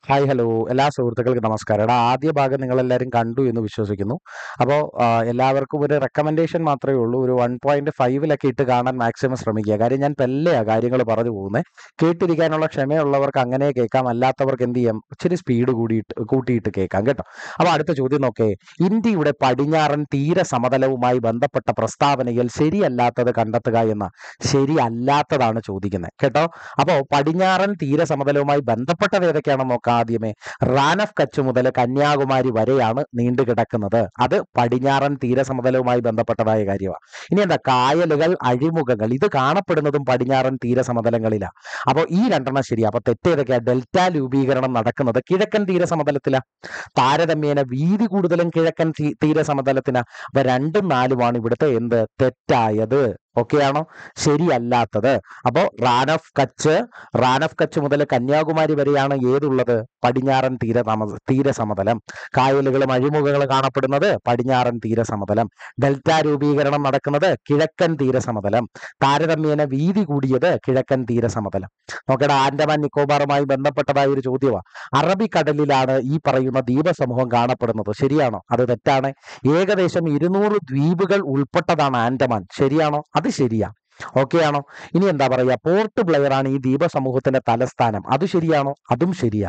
Hi hello എല്ലാ സുഹൃത്തുക്കൾക്കും നമസ്കാരം. ആദ്യ ഭാഗം നിങ്ങളെല്ലാവരും കണ്ടു എന്ന് വിശ്വസിക്കുന്നു. അപ്പോൾ എല്ലാവർക്കും ഒരു റെക്കമെൻഡേഷൻ മാത്രമേ ഉള്ളൂ. ഒരു 1.5 ഇട്ട് കാണാൻ മാക്സിമം ശ്രമിക്കുക. കാര്യം ഞാൻ പെല്ലയാണ് കാര്യങ്ങൾ പറഞ്ഞു പോകുന്നത്. കേട്ടിരിക്കാനുള്ള ക്ഷമയുള്ളവർക്ക് അങ്ങനെ കേൾക്കാം, അല്ലാത്തവർക്ക് എന്ത് ചെയ്യാം, ഇച്ചിരി സ്പീഡ് കൂട്ടിയിട്ട് കേൾക്കാം കേട്ടോ. അപ്പോൾ അടുത്ത ചോദ്യം നോക്കേ. ഇന്ത്യയുടെ പടിഞ്ഞാറൻ തീരസമതലവുമായി ബന്ധപ്പെട്ട പ്രസ്താവനയിൽ ശരിയല്ലാത്തത് കണ്ടെത്തുക എന്ന ശരിയല്ലാത്തതാണ് ചോദിക്കുന്നത് കേട്ടോ. അപ്പോൾ പടിഞ്ഞാറൻ തീരസമതലവുമായി ബന്ധപ്പെട്ടത് ഏതൊക്കെയാണെന്ന് നോക്കാം. ആദ്യമേ റാൻ ഓഫ് കച്ച് മുതൽ കന്യാകുമാരി വരെയാണ് നീണ്ടുകിടക്കുന്നത്. അത് പടിഞ്ഞാറൻ തീരസമതലവുമായി ബന്ധപ്പെട്ടതായ കാര്യമാണ്. ഇനി എന്താ, കായലുകൾ, അഴിമുഖങ്ങൾ, ഇത് കാണപ്പെടുന്നതും പടിഞ്ഞാറൻ തീരസമതലങ്ങളിലാണ്. അപ്പോൾ ഈ രണ്ടെണ്ണം ശരിയാ. അപ്പൊ തെറ്റേതൊക്കെയാ? ഡെൽറ്റ രൂപീകരണം നടക്കുന്നത് കിഴക്കൻ തീരസമതലത്തിലാണ്. താരതമ്യേന വീതി കൂടുതലും കിഴക്കൻ തീരസമതലത്തിനാ. അപ്പൊ 2ഉം 4ഉമാണ് ഇവിടുത്തെ എന്ത് തെറ്റായത്. ഓക്കെ ആണോ? ശരിയല്ലാത്തത്. അപ്പോ റാൻ ഓഫ് കച്ച് മുതൽ കന്യാകുമാരി വരെയാണ് ഏതുള്ളത്? പടിഞ്ഞാറൻ തീരസമതലം. കായലുകളും അഴിമുഖങ്ങളും കാണപ്പെടുന്നത് പടിഞ്ഞാറൻ തീരസമതലം. ഡെൽറ്റ രൂപീകരണം നടക്കുന്നത് കിഴക്കൻ തീരസമതലം. താരതമ്യേന വീതി കൂടിയത് കിഴക്കൻ തീരസമതലം. നോക്കടാ, ആൻഡമാൻ നിക്കോബാറുമായി ബന്ധപ്പെട്ടതായ ഒരു ചോദ്യമാണ്. അറബിക്കടലിലാണ് ഈ പറയുന്ന ദ്വീപസമൂഹം കാണപ്പെടുന്നത്. ശരിയാണോ? അത് തെറ്റാണ്. ഏകദേശം 200 ദ്വീപുകൾ ഉൾപ്പെട്ടതാണ് ആൻഡമാൻ. ശരിയാണോ? അത് ശരിയാ. ഓക്കെ ആണോ? ഇനി എന്താ പറയാ, പോർട്ട് ബ്ലെയർ ആണ് ഈ ദ്വീപസമൂഹത്തിന്റെ തലസ്ഥാനം. അത് ശരിയാണോ? അതും ശരിയാ.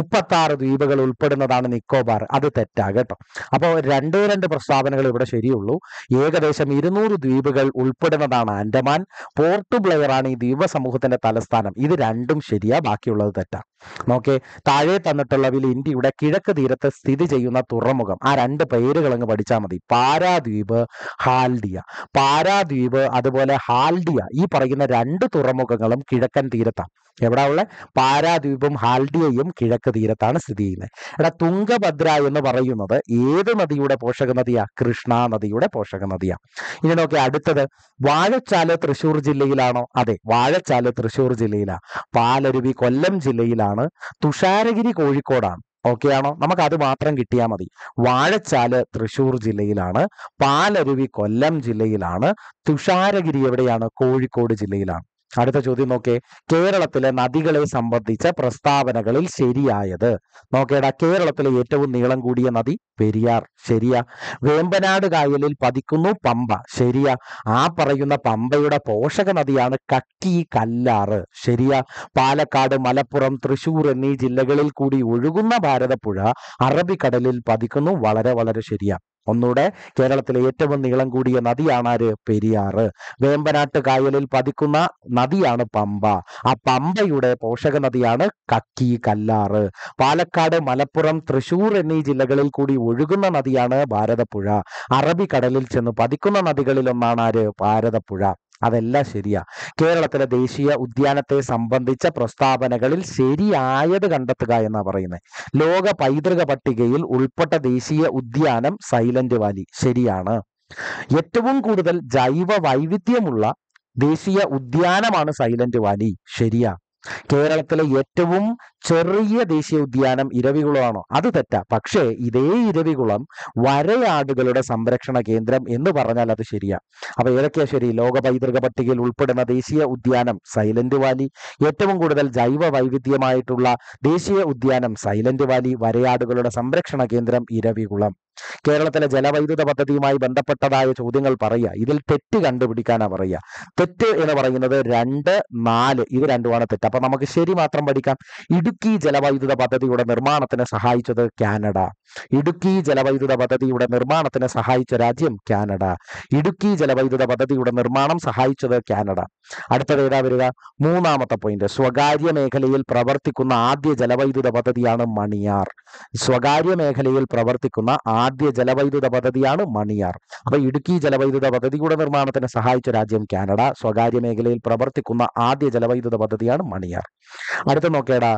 36 ദ്വീപുകൾ ഉൾപ്പെടുന്നതാണ് നിക്കോബാർ. അത് തെറ്റാ കേട്ടോ. അപ്പോൾ 2 പ്രസ്താവനകൾ ഇവിടെ ശരിയുള്ളൂ. ഏകദേശം 200 ദ്വീപുകൾ ഉൾപ്പെടുന്നതാണ് ആൻഡമാൻ. പോർട്ട് ബ്ലെയർ ആണ് ഈ ദ്വീപസമൂഹത്തിന്റെ തലസ്ഥാനം. ഇത് രണ്ടും ശരിയാ, ബാക്കിയുള്ളത് തെറ്റാ. നോക്കേ, താഴെ തന്നിട്ടുള്ളതിൽ ഇന്ത്യയുടെ കിഴക്ക് തീരത്ത് സ്ഥിതി ചെയ്യുന്ന തുറമുഖം, ആ 2 പേരുകൾ അങ്ങ് പഠിച്ചാൽ മതി. പാരാദ്വീപ്, ഹാൽഡിയ. പാരാദ്വീപ് അതുപോലെ ഹാൽഡിയ, ഈ പറയുന്ന 2 തുറമുഖങ്ങളും കിഴക്കൻ തീരത്താണ്. എവിടെ ഉള്ള? പാരാദ്വീപും ഹാൽഡിയയും കിഴക്ക് തീരത്താണ് സ്ഥിതി ചെയ്യുന്നത്. എടാ, തുംഗഭദ്ര എന്ന് പറയുന്നത് ഏത് നദിയുടെ പോഷക നദിയാ? കൃഷ്ണ നദിയുടെ പോഷക നദിയാ. ഇനി നോക്കി അടുത്തത്, വാഴച്ചാല് തൃശ്ശൂർ ജില്ലയിലാണോ? അതെ, വാഴച്ചാല് തൃശ്ശൂർ ജില്ലയിലാണ്. പാലരുവി കൊല്ലം ജില്ലയിലാണ്. തുഷാരഗിരി കോഴിക്കോടാണ്. ഓക്കെ ആണോ? നമുക്ക് അത് മാത്രം കിട്ടിയാൽ മതി. വാഴച്ചാല് തൃശ്ശൂർ ജില്ലയിലാണ്. പാലരുവി കൊല്ലം ജില്ലയിലാണ്. തുഷാരഗിരി എവിടെയാണ്? കോഴിക്കോട് ജില്ലയിലാണ്. അടുത്ത ചോദ്യം നോക്കേ. കേരളത്തിലെ നദികളെ സംബന്ധിച്ച പ്രസ്താവനകളിൽ ശരിയായത്. നോക്കേടാ, കേരളത്തിലെ ഏറ്റവും നീളം കൂടിയ നദി പെരിയാർ. ശരിയാ. വേമ്പനാട് കായലിൽ പതിക്കുന്നു പമ്പ. ശരിയാ. ആ പറയുന്ന പമ്പയുടെ പോഷക നദിയാണ് കക്കി കല്ലാറ്. ശരിയാ. പാലക്കാട്, മലപ്പുറം, തൃശൂർ എന്നീ ജില്ലകളിൽ കൂടി ഒഴുകുന്ന ഭാരതപ്പുഴ അറബിക്കടലിൽ പതിക്കുന്നു. വളരെ വളരെ ശരിയാ. ഒന്നുകൂടെ, കേരളത്തിലെ ഏറ്റവും നീളം കൂടിയ നദിയാണ് ആര്? പെരിയാറ്. വേമ്പനാട്ട് കായലിൽ പതിക്കുന്ന നദിയാണ് പമ്പ. ആ പമ്പയുടെ പോഷക നദിയാണ് കക്കി കല്ലാറ്. പാലക്കാട്, മലപ്പുറം, തൃശൂർ എന്നീ ജില്ലകളിൽ കൂടി ഒഴുകുന്ന നദിയാണ് ഭാരതപ്പുഴ. അറബിക്കടലിൽ ചെന്ന് പതിക്കുന്ന നദികളിൽ ഒന്നാണ് ആര്? ഭാരതപ്പുഴ. അതെല്ലാം ശരിയാ. കേരളത്തിലെ ദേശീയ ഉദ്യാനത്തെ സംബന്ധിച്ച പ്രസ്താവനകളിൽ ശരിയായത് കണ്ടെത്തുക എന്നാ പറയുന്നത്. ലോക പൈതൃക പട്ടികയിൽ ഉൾപ്പെട്ട ദേശീയ ഉദ്യാനം സൈലന്റ് വാലി. ശരിയാണ്. ഏറ്റവും കൂടുതൽ ജൈവ വൈവിധ്യമുള്ള ദേശീയ ഉദ്യാനമാണ് സൈലന്റ് വാലി. ശരിയാ. കേരളത്തിലെ ഏറ്റവും ചെറിയ ദേശീയ ഉദ്യാനം ഇരവികുളമാണോ? അത് തെറ്റാ. പക്ഷേ ഇതേ ഇരവികുളം വരയാടുകളുടെ സംരക്ഷണ കേന്ദ്രം എന്ന് പറഞ്ഞാൽ അത് ശരിയാ. അപ്പൊ ഏതൊക്കെയാ ശരി? ലോക പൈതൃക പട്ടികയിൽ ഉൾപ്പെടുന്ന ദേശീയ ഉദ്യാനം സൈലന്റ് വാലി, ഏറ്റവും കൂടുതൽ ജൈവ വൈവിധ്യമായിട്ടുള്ള ദേശീയ ഉദ്യാനം സൈലന്റ് വാലി, വരയാടുകളുടെ സംരക്ഷണ കേന്ദ്രം ഇരവികുളം. കേരളത്തിലെ ജലവൈദ്യുത പദ്ധതിയുമായി ബന്ധപ്പെട്ടതായ ചോദ്യങ്ങൾ പറയുക. ഇതിൽ തെറ്റ് കണ്ടുപിടിക്കാനാ പറയുക. തെറ്റ് എന്ന് പറയുന്നത് 2, 4 ഇത് രണ്ടുമാണ് തെറ്റ്. അപ്പൊ നമുക്ക് ശരി മാത്രം പഠിക്കാം. ഇടുക്കി ജലവൈദ്യുത പദ്ധതിയുടെ നിർമ്മാണത്തിന് സഹായിച്ചത് കാനഡ. ഇടുക്കി ജലവൈദ്യുത പദ്ധതിയുടെ നിർമ്മാണത്തിന് സഹായിച്ച രാജ്യം കാനഡ. ഇടുക്കി ജലവൈദ്യുത പദ്ധതിയുടെ നിർമ്മാണം സഹായിച്ചത് കാനഡ. അടുത്തത് ഏതാ വരിക? 3ാമത്തെ പോയിന്റ്, സ്വകാര്യ മേഖലയിൽ പ്രവർത്തിക്കുന്ന ആദ്യ ജലവൈദ്യുത പദ്ധതിയാണ് മണിയാർ. സ്വകാര്യ മേഖലയിൽ പ്രവർത്തിക്കുന്ന ആദ്യ ജലവൈദ്യുത പദ്ധതിയാണ് മണിയാർ. അപ്പൊ ഇടുക്കി ജലവൈദ്യുത പദ്ധതിയുടെ നിർമ്മാണത്തിന് സഹായിച്ച രാജ്യം കാനഡ. സ്വകാര്യ മേഖലയിൽ പ്രവർത്തിക്കുന്ന ആദ്യ ജലവൈദ്യുത പദ്ധതിയാണ് മണിയാർ. അടുത്ത നോക്കേടാ,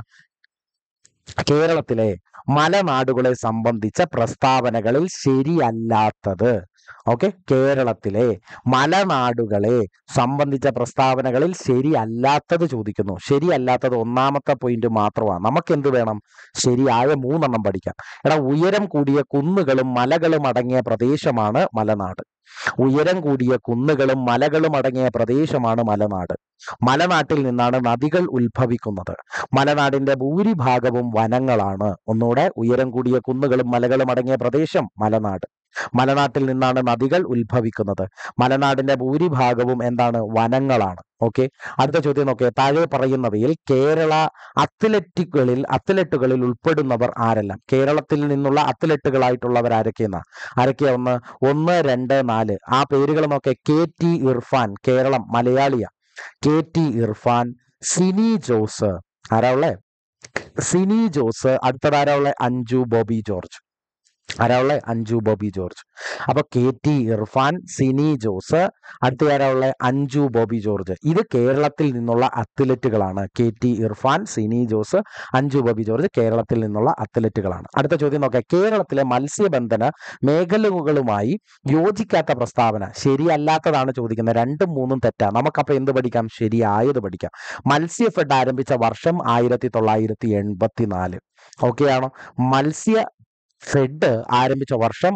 കേരളത്തിലെ മലനാടുകളെ സംബന്ധിച്ച പ്രസ്താവനകളിൽ ശരിയല്ലാത്തത്. ഓക്കെ, കേരളത്തിലെ മലനാടുകളെ സംബന്ധിച്ച പ്രസ്താവനകളിൽ ശരിയല്ലാത്തത് ചോദിക്കുന്നു. ശരിയല്ലാത്തത് ഒന്നാമത്തെ പോയിന്റ് മാത്രമാണ്. നമുക്ക് എന്ത് വേണം? ശരിയായ 3 പഠിക്കാം. എടാ, ഉയരം കൂടിയ കുന്നുകളും മലകളും അടങ്ങിയ പ്രദേശമാണ് മലനാട്. ഉയരം കൂടിയ കുന്നുകളും മലകളും അടങ്ങിയ പ്രദേശമാണ് മലനാട്. മലനാട്ടിൽ നിന്നാണ് നദികൾ ഉത്ഭവിക്കുന്നത്. മലനാടിന്റെ ഭൂരിഭാഗവും വനങ്ങളാണ്. ഒന്നുകൂടെ, ഉയരം കൂടിയ കുന്നുകളും മലകളും അടങ്ങിയ പ്രദേശം മലനാട്. മലനാട്ടിൽ നിന്നാണ് നദികൾ ഉത്ഭവിക്കുന്നത്. മലനാടിന്റെ ഭൂരിഭാഗവും എന്താണ്? വനങ്ങളാണ്. ഓക്കെ, അടുത്ത ചോദ്യം നോക്കേ. താഴെ പറയുന്നവയിൽ കേരള അത്ലറ്റുകളിൽ ഉൾപ്പെടുന്നവർ ആരെല്ലാം? കേരളത്തിൽ നിന്നുള്ള അത്ലറ്റുകളായിട്ടുള്ളവർ ആരൊക്കെയെന്നാ? ആരൊക്കെയാ? 1, 2, 4 ആ പേരുകൾ നോക്കേ. KT ഇർഫാൻ, കേരളം, മലയാളിയ. KT ഇർഫാൻ, സിനി ജോസ്. ആരാ ഉള്ളേ? സിനി ജോസ്. അടുത്തതാരാ ഉള്ളേ? അഞ്ജു ബോബി ജോർജ്. ആരാ ഉള്ളേ? അഞ്ജു ബോബി ജോർജ്. അപ്പൊ KT ഇർഫാൻ, സിനി ജോസ്, അടുത്ത ആരാ ഉള്ളേ? അഞ്ജു ബോബി ജോർജ്. ഇത് കേരളത്തിൽ നിന്നുള്ള അത്ലറ്റുകളാണ്. KT ഇർഫാൻ, സിനി ജോസ്, അഞ്ജു ബോബി ജോർജ് കേരളത്തിൽ നിന്നുള്ള അത്ലറ്റുകളാണ്. അടുത്ത ചോദ്യം നോക്കാം. കേരളത്തിലെ മത്സ്യബന്ധന മേഖലകളുമായി യോജിക്കാത്ത പ്രസ്താവന. ശരിയല്ലാത്തതാണ് ചോദിക്കുന്നത്. 2ഉം 3ഉം തെറ്റാ. നമുക്കപ്പൊ എന്ത് പഠിക്കാം? ശരിയായത് പഠിക്കാം. മത്സ്യഫെഡ് ആരംഭിച്ച വർഷം 1984. ഓക്കെ ആണോ? മത്സ്യ ഫെഡ് ആരംഭിച്ച വർഷം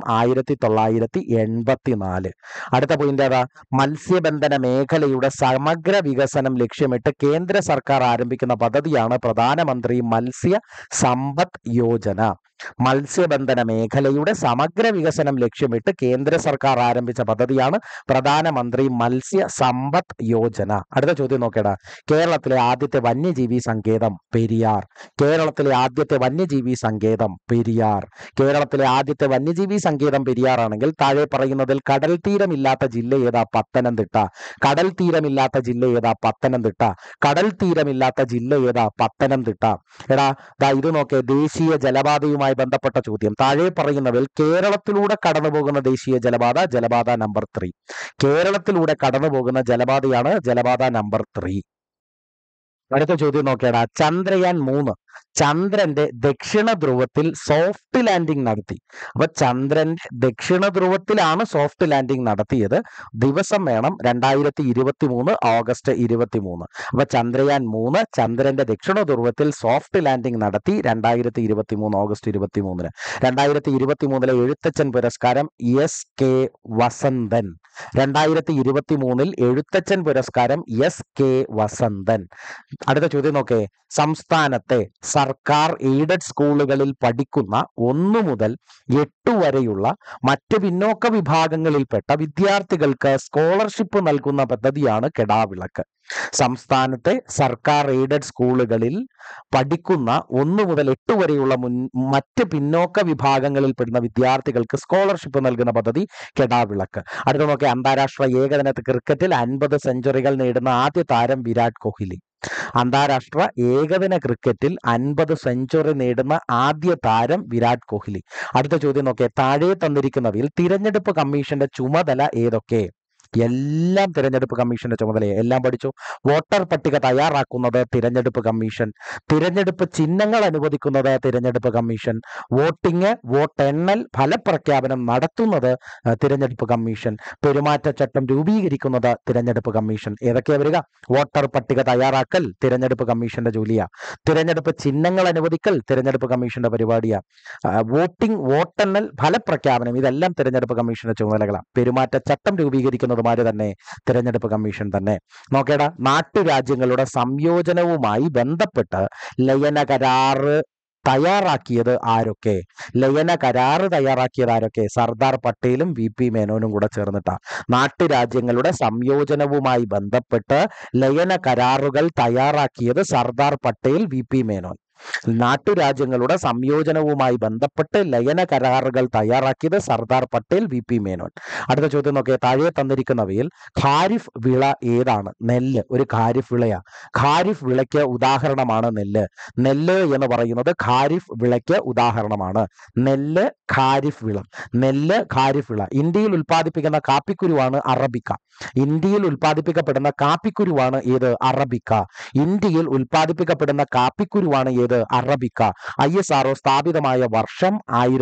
1984. അടുത്ത പോയിന്റ് ഏതാ? മത്സ്യബന്ധന മേഖലയുടെ സമഗ്ര വികസനം ലക്ഷ്യമിട്ട് കേന്ദ്ര സർക്കാർ ആരംഭിക്കുന്ന പദ്ധതിയാണ് പ്രധാനമന്ത്രി മത്സ്യ സമ്പദ് യോജന. മത്സ്യബന്ധന മേഖലയുടെ സമഗ്ര വികസനം ലക്ഷ്യമിട്ട് കേന്ദ്ര സർക്കാർ ആരംഭിച്ച പദ്ധതിയാണ് പ്രധാനമന്ത്രി മത്സ്യ സമ്പദ് യോജന. അടുത്ത ചോദ്യം നോക്കേടാ. കേരളത്തിലെ ആദ്യത്തെ വന്യജീവി സങ്കേതം പെരിയാർ. കേരളത്തിലെ ആദ്യത്തെ വന്യജീവി സങ്കേതം പെരിയാർ. കേരളത്തിലെ ആദ്യത്തെ വന്യജീവി സങ്കേതം പെരിയാറാണെങ്കിൽ താഴെ പറയുന്നതിൽ കടൽ തീരമില്ലാത്ത ജില്ല ഏതാ? പത്തനംതിട്ട. കടൽ തീരമില്ലാത്ത ജില്ല ഏതാ? പത്തനംതിട്ട. കടൽ തീരമില്ലാത്ത ജില്ല ഏതാ? പത്തനംതിട്ട. എടാ, ഇത് നോക്കേ. ദേശീയ ജലപാതയുമായി ബന്ധപ്പെട്ട ചോദ്യം. താഴെ പറയുന്നവയിൽ കേരളത്തിലൂടെ കടന്നുപോകുന്ന ദേശീയ ജലപാത നമ്പർ 3. കേരളത്തിലൂടെ കടന്നുപോകുന്ന ജലപാതയാണ് ജലപാത നമ്പർ 3. അടുത്ത ചോദ്യം നോക്കിയാടാ. ചന്ദ്രയാൻ 3 ചന്ദ്രന്റെ ദക്ഷിണ ധ്രുവത്തിൽ സോഫ്റ്റ് ലാൻഡിംഗ് നടത്തി. അപ്പൊ ചന്ദ്രന്റെ ദക്ഷിണ ധ്രുവത്തിലാണ് സോഫ്റ്റ് ലാൻഡിംഗ് നടത്തിയത്. ദിവസം വേണം 2023 ഓഗസ്റ്റ് 23. അപ്പൊ ചന്ദ്രയാൻ 3 ചന്ദ്രന്റെ ദക്ഷിണ ധ്രുവത്തിൽ സോഫ്റ്റ് ലാൻഡിംഗ് നടത്തി 2023 ഓഗസ്റ്റ് 23. 2023 എഴുത്തച്ഛൻ പുരസ്കാരം SK വസന്തൻ. 2023 എഴുത്തച്ഛൻ പുരസ്കാരം SK വസന്തൻ. അടുത്ത ചോദ്യം നോക്കേ. സംസ്ഥാനത്തെ സർക്കാർ എയ്ഡഡ് സ്കൂളുകളിൽ പഠിക്കുന്ന 1 മുതൽ 8 വരെയുള്ള മറ്റ് പിന്നോക്ക വിഭാഗങ്ങളിൽപ്പെട്ട വിദ്യാർത്ഥികൾക്ക് സ്കോളർഷിപ്പ് നൽകുന്ന പദ്ധതിയാണ് കെടാവിളക്ക്. സംസ്ഥാനത്തെ സർക്കാർ എയ്ഡഡ് സ്കൂളുകളിൽ പഠിക്കുന്ന 1 മുതൽ 8 വരെയുള്ള മറ്റ് പിന്നോക്ക വിഭാഗങ്ങളിൽപ്പെടുന്ന വിദ്യാർത്ഥികൾക്ക് സ്കോളർഷിപ്പ് നൽകുന്ന പദ്ധതി കെടാവിളക്ക്. അടുത്ത നോക്കി. അന്താരാഷ്ട്ര ഏകദിന ക്രിക്കറ്റിൽ 50 സെഞ്ചുറികൾ നേടുന്ന ആദ്യ താരം വിരാട് കോഹ്ലി. അന്താരാഷ്ട്ര ഏകദിന ക്രിക്കറ്റിൽ 50 സെഞ്ചുറി നേടുന്ന ആദ്യ താരം വിരാട് കോഹ്ലി. അടുത്ത ചോദ്യം നോക്കിയേ. താഴെ തന്നിരിക്കുന്നവയിൽ തിരഞ്ഞെടുപ്പ് കമ്മീഷന്റെ ചുമതല ഏതൊക്കെ? എല്ലാം തിരഞ്ഞെടുപ്പ് കമ്മീഷന്റെ ചുമതലയാണ്. എല്ലാം പഠിച്ചു. വോട്ടർ പട്ടിക തയ്യാറാക്കുന്നത് തിരഞ്ഞെടുപ്പ് കമ്മീഷൻ. തിരഞ്ഞെടുപ്പ് ചിഹ്നങ്ങൾ അനുവദിക്കുന്നത് തിരഞ്ഞെടുപ്പ് കമ്മീഷൻ. വോട്ടിംഗ്, വോട്ടെണ്ണൽ, ഫലപ്രഖ്യാപനം നടത്തുന്നത് തിരഞ്ഞെടുപ്പ് കമ്മീഷൻ. പെരുമാറ്റച്ചട്ടം രൂപീകരിക്കുന്നത് തിരഞ്ഞെടുപ്പ് കമ്മീഷൻ. ഏതൊക്കെയാ വരിക? വോട്ടർ പട്ടിക തയ്യാറാക്കൽ തിരഞ്ഞെടുപ്പ് കമ്മീഷന്റെ ജോലിയാ. തിരഞ്ഞെടുപ്പ് ചിഹ്നങ്ങൾ അനുവദിക്കൽ തിരഞ്ഞെടുപ്പ് കമ്മീഷന്റെ പരിപാടിയാ. വോട്ടിംഗ്, വോട്ടെണ്ണൽ, ഫലപ്രഖ്യാപനം ഇതെല്ലാം തിരഞ്ഞെടുപ്പ് കമ്മീഷന്റെ ചുമതലകളാണ്. പെരുമാറ്റച്ചട്ടം രൂപീകരിക്കുന്നത് തന്നെ തിരഞ്ഞെടുപ്പ് കമ്മീഷൻ തന്നെ. നോക്കേടാ. നാട്ടുരാജ്യങ്ങളുടെ സംയോജനവുമായി ബന്ധപ്പെട്ട് ലയന കരാറ് തയ്യാറാക്കിയത് ആരൊക്കെ? ലയന കരാറ് തയ്യാറാക്കിയത് ആരൊക്കെ? സർദാർ പട്ടേലും VP മേനോനും കൂടെ ചേർന്നിട്ടാ. നാട്ടുരാജ്യങ്ങളുടെ സംയോജനവുമായി ബന്ധപ്പെട്ട് ലയന കരാറുകൾ തയ്യാറാക്കിയത് സർദാർ പട്ടേൽ, VP മേനോൻ. നാട്ടുരാജ്യങ്ങളുടെ സംയോജനവുമായി ബന്ധപ്പെട്ട് ലയന കരാറുകൾ തയ്യാറാക്കിയത് സർദാർ പട്ടേൽ, VP മേനോൻ. അടുത്ത ചോദ്യം നോക്കിയാൽ താഴെ തന്നിരിക്കുന്നവയിൽ ഖാരിഫ് വിള ഏതാണ്? നെല്ല് ഒരു ഖാരിഫ് വിളയാ. ഖാരിഫ് വിളയ്ക്ക് ഉദാഹരണമാണ് നെല്ല്. നെല്ല് എന്ന് പറയുന്നത് ഖാരിഫ് വിളയ്ക്ക് ഉദാഹരണമാണ്. നെല്ല് ഖാരിഫ് വിള. നെല്ല് ഖാരിഫ് വിള. ഇന്ത്യയിൽ ഉൽപ്പാദിപ്പിക്കുന്ന കാപ്പിക്കുരുവാണ് അറബിക്ക. ഇന്ത്യയിൽ ഉൽപ്പാദിപ്പിക്കപ്പെടുന്ന കാപ്പിക്കുരുവാണ് ഏത്? അറബിക്ക. ഇന്ത്യയിൽ ഉൽപ്പാദിപ്പിക്കപ്പെടുന്ന കാപ്പിക്കുരുവാണ് ഏത്? അറബിക്ക. ISRO സ്ഥാപിതമായ വർഷം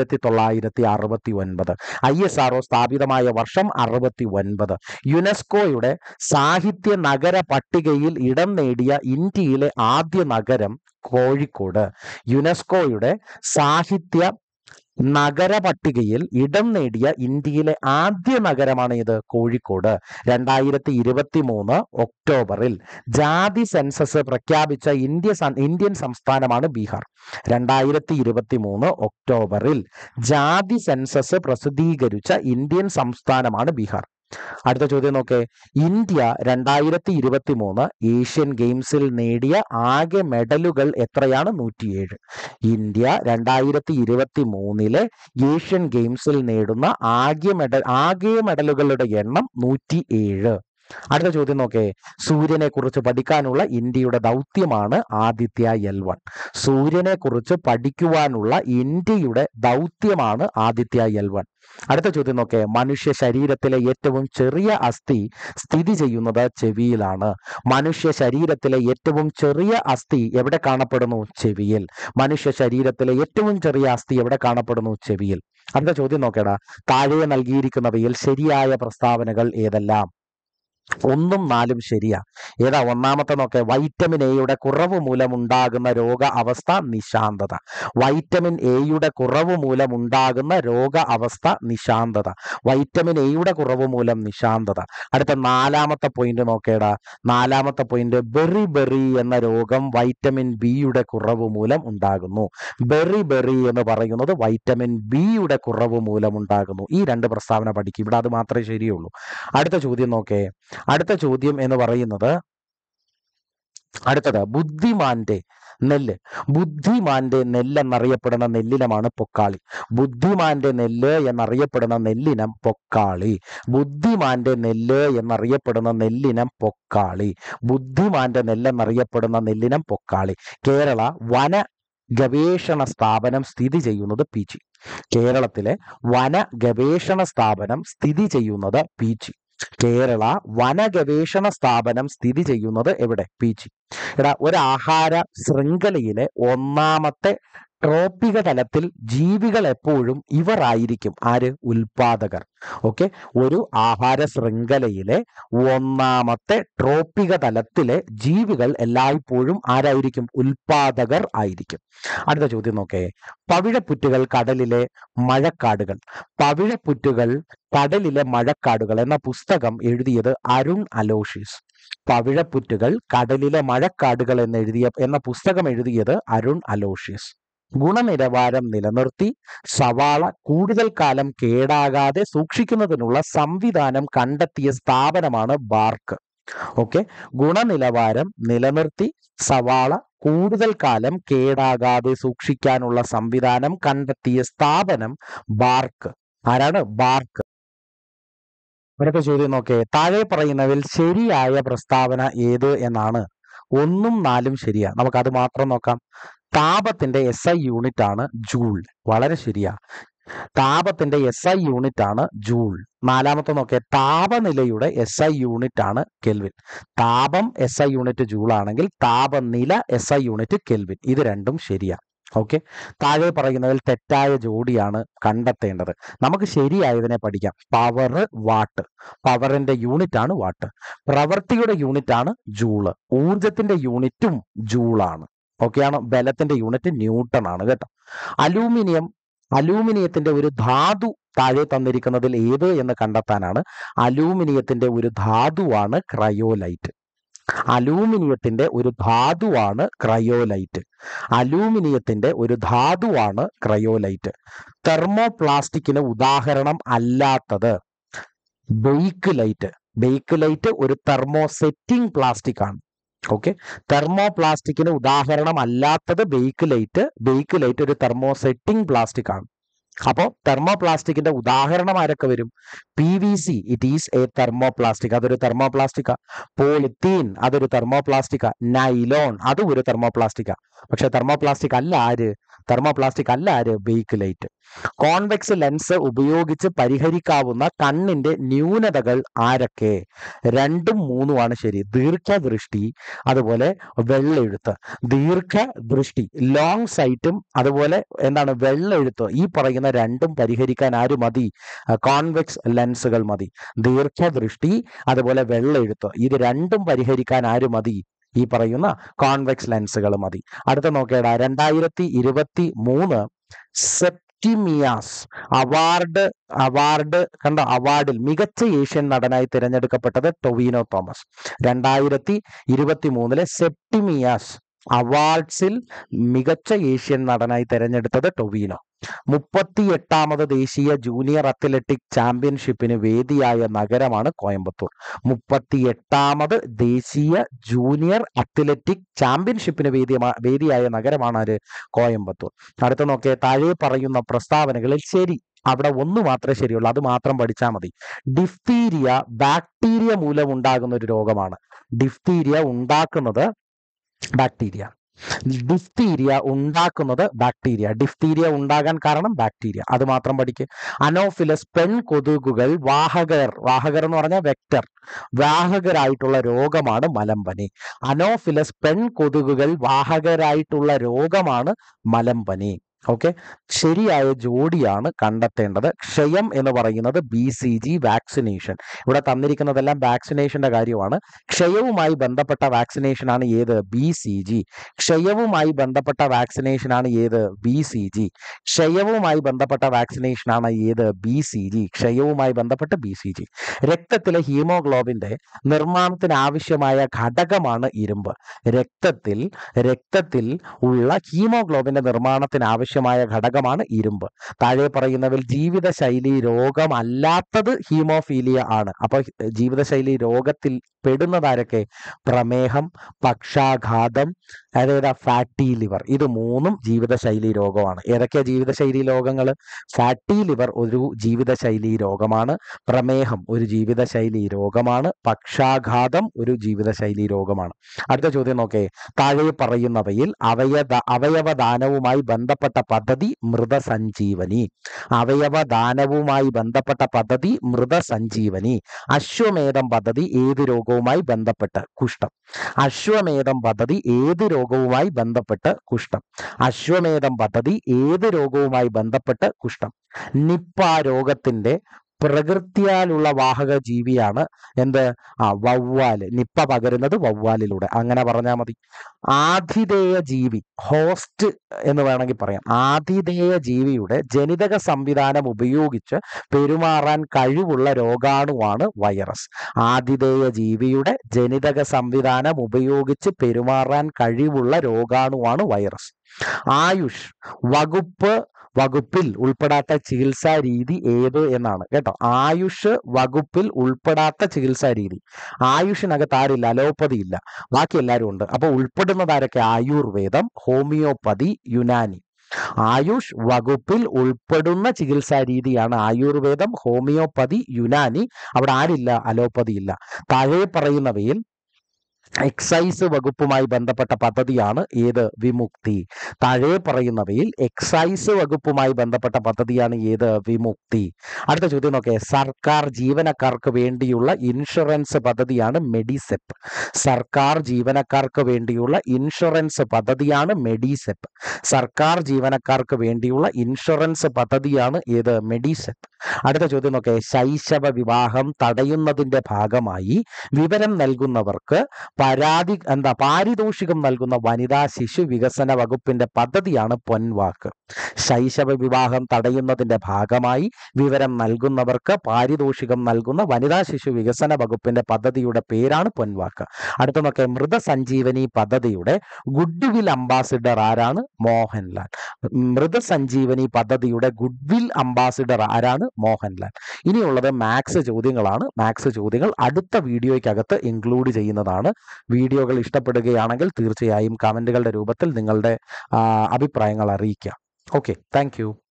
1969. ISRO സ്ഥാപിതമായ വർഷം 69. യുനെസ്കോയുടെ സാഹിത്യ നഗര പട്ടികയിൽ ഇടം നേടിയ ഇന്ത്യയിലെ ആദ്യ നഗരം കോഴിക്കോട്. യുനെസ്കോയുടെ സാഹിത്യ നഗര പട്ടികയിൽ ഇടം നേടിയ ഇന്ത്യയിലെ ആദ്യ നഗരമാണ് ഇത്? കോഴിക്കോട്. 2023 ഒക്ടോബറിൽ ജാതി സെൻസസ് പ്രഖ്യാപിച്ച ഇന്ത്യൻ സംസ്ഥാനമാണ് ബീഹാർ. 2023 ഒക്ടോബറിൽ ജാതി സെൻസസ് പ്രസിദ്ധീകരിച്ച ഇന്ത്യൻ സംസ്ഥാനമാണ് ബീഹാർ. അടുത്ത ചോദ്യം നോക്കേ. ഇന്ത്യ 2023 ഏഷ്യൻ ഗെയിംസിൽ നേടിയ ആകെ മെഡലുകൾ എത്രയാണ്? 107. ഇന്ത്യ 2023 ഏഷ്യൻ ഗെയിംസിൽ നേടുന്ന ആകെ മെഡലുകളുടെ എണ്ണം 107. അടുത്ത ചോദ്യം നോക്കേ. സൂര്യനെ കുറിച്ച് പഠിക്കാനുള്ള ഇന്ത്യയുടെ ദൗത്യമാണ് ആദിത്യ L1. സൂര്യനെ കുറിച്ച് പഠിക്കുവാനുള്ള ഇന്ത്യയുടെ ദൗത്യമാണ് ആദിത്യ L1. അടുത്ത ചോദ്യം നോക്കേ. മനുഷ്യ ശരീരത്തിലെ ഏറ്റവും ചെറിയ അസ്ഥി സ്ഥിതി ചെയ്യുന്നത് ചെവിയിലാണ്. മനുഷ്യ ശരീരത്തിലെ ഏറ്റവും ചെറിയ അസ്ഥി എവിടെ കാണപ്പെടുന്നു? ചെവിയിൽ. മനുഷ്യ ശരീരത്തിലെ ഏറ്റവും ചെറിയ അസ്ഥി എവിടെ കാണപ്പെടുന്നു? ചെവിയിൽ. അടുത്ത ചോദ്യം നോക്കേടാ. താഴെ നൽകിയിരിക്കുന്നവയിൽ ശരിയായ പ്രസ്താവനകൾ ഏതെല്ലാം? 1ഉം 4ഉം ശരിയാ. ഏതാ? ഒന്നാമത്തെ നോക്കേ. വൈറ്റമിൻ എയുടെ കുറവ് മൂലമുണ്ടാകുന്ന രോഗ അവസ്ഥ നിശാന്തത. വൈറ്റമിൻ എയുടെ കുറവ് മൂലമുണ്ടാകുന്ന രോഗ അവസ്ഥ നിശാന്തത. വൈറ്റമിൻ എയുടെ കുറവ് മൂലം നിശാന്തത. അടുത്ത 4ാമത്തെ പോയിന്റ് നോക്കേടാ. 4ാമത്തെ പോയിന്റ് ബെറി എന്ന രോഗം വൈറ്റമിൻ ബിയുടെ കുറവ് മൂലം ഉണ്ടാകുന്നു. ബെറി എന്ന് പറയുന്നത് വൈറ്റമിൻ ബിയുടെ കുറവ് മൂലം ഉണ്ടാകുന്നു. ഈ 2 പ്രസ്താവന പഠിക്കും. ഇവിടെ അത് മാത്രമേ ശരിയുള്ളൂ. അടുത്ത ചോദ്യം നോക്കേ. അടുത്ത ചോദ്യം എന്ന് പറയുന്നത് അടുത്തത് ബുദ്ധിമാന്റെ നെല്ല്. ബുദ്ധിമാന്റെ നെല്ല് എന്നറിയപ്പെടുന്ന നെല്ലിനമാണ് പൊക്കാളി. ബുദ്ധിമാന്റെ നെല്ല് എന്നറിയപ്പെടുന്ന നെല്ലിനം പൊക്കാളി. ബുദ്ധിമാന്റെ നെല്ല് എന്നറിയപ്പെടുന്ന നെല്ലിനം പൊക്കാളി. ബുദ്ധിമാന്റെ നെല്ല് എന്നറിയപ്പെടുന്ന നെല്ലിനം പൊക്കാളി. കേരള വന ഗവേഷണ സ്ഥാപനം സ്ഥിതി ചെയ്യുന്നത് പീച്ചി. കേരളത്തിലെ വന ഗവേഷണ സ്ഥാപനം സ്ഥിതി ചെയ്യുന്നത് പീച്ചി. കേരള വന ഗവേഷണ സ്ഥാപനം സ്ഥിതി ചെയ്യുന്നത് എവിടെ? പീച്ചി. ഒരു ആഹാര ശൃംഖലയിലെ ഒന്നാമത്തെ ട്രോപ്പിക തലത്തിൽ ജീവികൾ എപ്പോഴും ഇവർ ആയിരിക്കും. ആര്? ഉൽപാദകർ. ഓക്കെ. ഒരു ആഹാര ശൃംഖലയിലെ ഒന്നാമത്തെ ട്രോപ്പിക തലത്തിലെ ജീവികൾ എല്ലായ്പ്പോഴും ആരായിരിക്കും? ഉൽപാദകർ ആയിരിക്കും. അടുത്ത ചോദ്യം നോക്കേ. പവിഴപ്പുറ്റുകൾ കടലിലെ മഴക്കാടുകൾ. പവിഴപ്പുറ്റുകൾ കടലിലെ മഴക്കാടുകൾ എന്ന പുസ്തകം എഴുതിയത് അരുൺ അലോഷ്യസ്. പവിഴപ്പുറ്റുകൾ കടലിലെ മഴക്കാടുകൾ എന്ന പുസ്തകം എഴുതിയത് അരുൺ അലോഷ്യസ്. ഗുണനിലവാരം നിലനിർത്തി സവാള കൂടുതൽ കാലം കേടാകാതെ സൂക്ഷിക്കുന്നതിനുള്ള സംവിധാനം കണ്ടെത്തിയ സ്ഥാപനമാണ് ബാർക്ക്. ഓക്കെ. ഗുണനിലവാരം നിലനിർത്തി സവാള കൂടുതൽ കാലം കേടാകാതെ സൂക്ഷിക്കാനുള്ള സംവിധാനം കണ്ടെത്തിയ സ്ഥാപനം ബാർക്ക്. ആരാണ്? ബാർക്ക്. അടുത്ത ചോദ്യം നോക്കേ. താഴെ പറയുന്നതിൽ ശരിയായ പ്രസ്താവന ഏത് എന്നാണ്? 1ഉം 4ഉം ശരിയാ. നമുക്കത് മാത്രം നോക്കാം. താപത്തിന്റെ SI യൂണിറ്റ് ആണ് ജൂൾ. വളരെ ശരിയാ. താപത്തിന്റെ SI യൂണിറ്റ് ആണ് ജൂൾ. 4ാമത്തെ നോക്കേ. താപനിലയുടെ SI യൂണിറ്റ് ആണ് കെൽവിൻ. താപം SI യൂണിറ്റ് ജൂൾ ആണെങ്കിൽ താപനില SI യൂണിറ്റ് കെൽവിൻ. ഇത് രണ്ടും ശരിയാ. ഓക്കെ. താഴെ പറയുന്നതിൽ തെറ്റായ ജോഡിയാണ് കണ്ടെത്തേണ്ടത്. നമുക്ക് ശരിയായതിനെ പഠിക്കാം. Power watt. പവറിന്റെ യൂണിറ്റ് ആണ് വാട്ട്. പ്രവൃത്തിയുടെ യൂണിറ്റ് ആണ് ജൂള്. ഊർജത്തിന്റെ യൂണിറ്റും ജൂളാണ്. ഓക്കെയാണോ? ബലത്തിന്റെ യൂണിറ്റ് ന്യൂട്ടൺ ആണ് കേട്ടോ. അലൂമിനിയത്തിന്റെ ഒരു ധാതു താഴെ തന്നിരിക്കുന്നതിൽ ഏത് എന്ന് കണ്ടെത്താനാണ്. അലൂമിനിയത്തിന്റെ ഒരു ധാതുവാണ് ക്രയോലൈറ്റ്. അലൂമിനിയത്തിന്റെ ഒരു ധാതുവാണ് ക്രയോലൈറ്റ്. അലൂമിനിയത്തിന്റെ ഒരു ധാതുവാണ് ക്രയോലൈറ്റ്. തെർമോപ്ലാസ്റ്റിക്കിന് ഉദാഹരണം അല്ലാത്തത് ബെയ്ക്ക്ലൈറ്റ്. ബെയ്ക്ക്ലൈറ്റ് ഒരു തെർമോസെറ്റിംഗ് പ്ലാസ്റ്റിക് ആണ്. ഓക്കെ. തെർമോപ്ലാസ്റ്റിക്കിന് ഉദാഹരണം അല്ലാത്തത് ബെയ്ക്ക്ലൈറ്റ്. ബെയ്ക്ക്ലൈറ്റ് ഒരു തെർമോസെറ്റിംഗ് പ്ലാസ്റ്റിക് ആണ്. അപ്പോൾ തെർമോപ്ലാസ്റ്റിക്കിന്റെ ഉദാഹരണം ആരൊക്കെ വരും? PVC, it is a thermoplastic. അതൊരു തെർമോപ്ലാസ്റ്റിക്കാ. പോളിത്തീൻ അതൊരു തെർമോപ്ലാസ്റ്റിക്കാ. നൈലോൺ അതും ഒരു തെർമോപ്ലാസ്റ്റിക്കാ. പക്ഷെ തെർമോപ്ലാസ്റ്റിക് അല്ല ആര്? തെർമോപ്ലാസ്റ്റിക് അല്ല ആര്, ബേക്കിലൈറ്റ്. കോൺവെക്സ് ലെൻസ് ഉപയോഗിച്ച് പരിഹരിക്കാവുന്ന കണ്ണിന്റെ ന്യൂനതകൾ ആരൊക്കെ? 2ഉം 3ഉമാണ് ശരി. ദീർഘദൃഷ്ടി, അതുപോലെ വെള്ളെഴുത്ത്. ദീർഘദൃഷ്ടി, ലോങ് സൈറ്റും അതുപോലെ എന്താണ് വെള്ളെഴുത്ത്, ഈ പറയുന്ന രണ്ടും പരിഹരിക്കാൻ ആര് മതി? കോൺവെക്സ് ലെൻസുകൾ മതി. ദീർഘദൃഷ്ടി അതുപോലെ വെള്ളെഴുത്ത്, ഇത് രണ്ടും പരിഹരിക്കാൻ ആര് മതി? ഈ പറയുന്ന കോൺവെക്സ് ലെൻസുകൾ മതി. അടുത്ത നോക്കേടാ, 2023 സെപ്റ്റിമിയാസ് അവാർഡ് കണ്ടോ, അവാർഡിൽ മികച്ച ഏഷ്യൻ നടനായി തിരഞ്ഞെടുക്കപ്പെട്ടത് ടൊവിനോ തോമസ്. 2023 സെപ്റ്റിമിയാസ് അവാർഡ്സിൽ മികച്ച ഏഷ്യൻ നടനായി തിരഞ്ഞെടുത്തത് ടൊവിനോ. 38ാമത് ദേശീയ ജൂനിയർ അത്ലറ്റിക് ചാമ്പ്യൻഷിപ്പിന് വേദിയായ നഗരമാണ് കോയമ്പത്തൂർ. 38ാമത് ദേശീയ ജൂനിയർ അത്ലറ്റിക് ചാമ്പ്യൻഷിപ്പിന് വേദിയായ നഗരമാണ് ആര്? കോയമ്പത്തൂർ. അടുത്ത നോക്കിയേ, താഴെ പറയുന്ന പ്രസ്താവനകളിൽ ശരി. അവിടെ ഒന്ന് മാത്രമേ ശരിയുള്ളൂ, അത് മാത്രം പഠിച്ചാൽ മതി. ഡിഫ്തീരിയ ബാക്ടീരിയ മൂലം ഉണ്ടാകുന്ന ഒരു രോഗമാണ്. ഡിഫ്തീരിയ ഉണ്ടാക്കുന്നത് ബാക്ടീരിയ. ഡിഫ്തീരിയ ഉണ്ടാക്കുന്നത് ബാക്ടീരിയ. ഡിഫ്തീരിയ ഉണ്ടാകാൻ കാരണം ബാക്ടീരിയ, അത് മാത്രം പഠിക്കുക. അനോഫിലസ് പെൺകൊതുകുകൾ വാഹകർ എന്ന് പറഞ്ഞാൽ വെക്ടർ, വാഹകരായിട്ടുള്ള രോഗമാണ് മലമ്പനി. അനോഫിലസ് പെൺകൊതുകുകൾ വാഹകരായിട്ടുള്ള രോഗമാണ് മലമ്പനി. ഓക്കെ, ശരിയായ ജോഡിയാണ് കണ്ടെത്തേണ്ടത്. ക്ഷയം എന്ന് പറയുന്നത് BCG വാക്സിനേഷൻ. ഇവിടെ തന്നിരിക്കുന്നതെല്ലാം വാക്സിനേഷന്റെ കാര്യമാണ്. ക്ഷയവുമായി ബന്ധപ്പെട്ട വാക്സിനേഷനാണ് ഏത്? BCG. ക്ഷയവുമായി ബന്ധപ്പെട്ട വാക്സിനേഷനാണ് ഏത്? BCG. ക്ഷയവുമായി ബന്ധപ്പെട്ട വാക്സിനേഷനാണ് ഏത്? BCG. ക്ഷയവുമായി ബന്ധപ്പെട്ട BCG. രക്തത്തിലെ ഹീമോഗ്ലോബിന്റെ നിർമ്മാണത്തിന് ആവശ്യമായ ഘടകമാണ് ഇരുമ്പ്. രക്തത്തിൽ ഉള്ള ഹീമോഗ്ലോബിന്റെ നിർമ്മാണത്തിന് ആവശ്യമായ ഘടകമാണ് ഇരുമ്പ്. താഴെ പറയുന്നവരിൽ ജീവിതശൈലി രോഗമല്ലാത്തത് ഹീമോഫീലിയ ആണ്. അപ്പൊ ജീവിതശൈലി രോഗത്തിൽ പെടുന്നതാരൊക്കെ? പ്രമേഹം, പക്ഷാഘാതം, അതായത് ഫാറ്റി ലിവർ. ഇത് മൂന്നും ജീവിതശൈലി രോഗമാണ്. ഏതൊക്കെയാ ജീവിതശൈലി രോഗങ്ങൾ? ഫാറ്റി ലിവർ ഒരു ജീവിതശൈലി രോഗമാണ്, പ്രമേഹം ഒരു ജീവിതശൈലി രോഗമാണ്, പക്ഷാഘാതം ഒരു ജീവിതശൈലി രോഗമാണ്. അടുത്ത ചോദ്യം നോക്കേ, താഴെ പറയുന്നവയിൽ അവയവദാനവുമായി ബന്ധപ്പെട്ട പദ്ധതി മൃതസഞ്ജീവനി. അവയവദാനവുമായി ബന്ധപ്പെട്ട പദ്ധതി മൃതസഞ്ജീവനി. അശ്വമേധം പദ്ധതി ഏത് രോഗവുമായി ബന്ധപ്പെട്ട്? കുഷ്ഠം. അശ്വമേധം പദ്ധതി ഏത് രോഗവുമായി ബന്ധപ്പെട്ട്? കുഷ്ഠം. അശ്വമേധം പദ്ധതി ഏത് രോഗവുമായി ബന്ധപ്പെട്ട്? കുഷ്ഠം. നിപ്പ രോഗത്തിന്റെ പ്രകൃതിയാലുള്ള വാഹക ജീവിയാണ് എന്ത്? വവ്വാല്. നിപ്പ പകരുന്നത് വവ്വാലിലൂടെ, അങ്ങനെ പറഞ്ഞാൽ മതി. ആതിഥേയ ജീവി, ഹോസ്റ്റ് എന്ന് വേണമെങ്കിൽ പറയാം. ആതിഥേയ ജീവിയുടെ ജനിതക സംവിധാനം ഉപയോഗിച്ച് പെരുമാറാൻ കഴിവുള്ള രോഗാണുവാണ് വൈറസ്. ആതിഥേയ ജീവിയുടെ ജനിതക സംവിധാനം ഉപയോഗിച്ച് പെരുമാറാൻ കഴിവുള്ള രോഗാണുവാണ് വൈറസ്. ആയുഷ് വകുപ്പിൽ ഉൾപ്പെടാത്ത ചികിത്സാ രീതി ഏത് എന്നാണ് കേട്ടോ. ആയുഷ് വകുപ്പിൽ ഉൾപ്പെടാത്ത ചികിത്സാ രീതി. ആയുഷിനകത്ത് ആരില്ല? അലോപ്പതി ഇല്ല, ബാക്കി എല്ലാവരും ഉണ്ട്. അപ്പൊ ഉൾപ്പെടുന്നത് ആരൊക്കെ? ആയുർവേദം, ഹോമിയോപ്പതി, യുനാനി. ആയുഷ് വകുപ്പിൽ ഉൾപ്പെടുന്ന ചികിത്സാ രീതിയാണ് ആയുർവേദം, ഹോമിയോപ്പതി, യുനാനി. അവിടെ ആരില്ല? അലോപ്പതി ഇല്ല. താഴെ പറയുന്നവയിൽ എക്സൈസ് വകുപ്പുമായി ബന്ധപ്പെട്ട പദ്ധതിയാണ് ഏത്? വിമുക്തി. താഴെ പറയുന്നവയിൽ എക്സൈസ് വകുപ്പുമായി ബന്ധപ്പെട്ട പദ്ധതിയാണ് ഏത്? വിമുക്തി. അടുത്ത ചോദ്യം നോക്കേ, സർക്കാർ ജീവനക്കാർക്ക് വേണ്ടിയുള്ള ഇൻഷുറൻസ് പദ്ധതിയാണ് മെഡിസെപ്പ്. സർക്കാർ ജീവനക്കാർക്ക് വേണ്ടിയുള്ള ഇൻഷുറൻസ് പദ്ധതിയാണ് മെഡിസെപ്പ്. സർക്കാർ ജീവനക്കാർക്ക് വേണ്ടിയുള്ള ഇൻഷുറൻസ് പദ്ധതിയാണ് ഏത്? മെഡിസെപ്പ്. അടുത്ത ചോദ്യം നോക്കേ, ശൈശവ വിവാഹം തടയുന്നതിന്റെ ഭാഗമായി വിവരം നൽകുന്നവർക്ക് പാരിതോഷികം നൽകുന്ന വനിതാ ശിശു വികസന വകുപ്പിന്റെ പദ്ധതിയാണ് പൊൻവാക്ക്. ശൈശവ വിവാഹം തടയുന്നതിന്റെ ഭാഗമായി വിവരം നൽകുന്നവർക്ക് പാരിതോഷികം നൽകുന്ന വനിതാ ശിശു വികസന വകുപ്പിന്റെ പദ്ധതിയുടെ പേരാണ് പൊൻവാക്ക്. അടുത്ത നോക്കേ, മൃതസഞ്ജീവനി പദ്ധതിയുടെ ഗുഡ്വിൽ അംബാസിഡർ ആരാണ്? മോഹൻലാൽ. മൃതസഞ്ജീവനി പദ്ധതിയുടെ ഗുഡ്വിൽ അംബാസിഡർ ആരാണ്? മോഹൻലാൽ. ഇനിയുള്ളത് മാത്സ് ചോദ്യങ്ങളാണ്. മാത്സ് ചോദ്യങ്ങൾ അടുത്ത വീഡിയോയ്ക്കകത്ത് ഇൻക്ലൂഡ് ചെയ്യുന്നതാണ്. വീഡിയോകൾ ഇഷ്ടപ്പെടുകയാണെങ്കിൽ തീർച്ചയായും കമന്റുകളുടെ രൂപത്തിൽ നിങ്ങളുടെ അഭിപ്രായങ്ങൾ അറിയിക്കുക. Okay, thank U.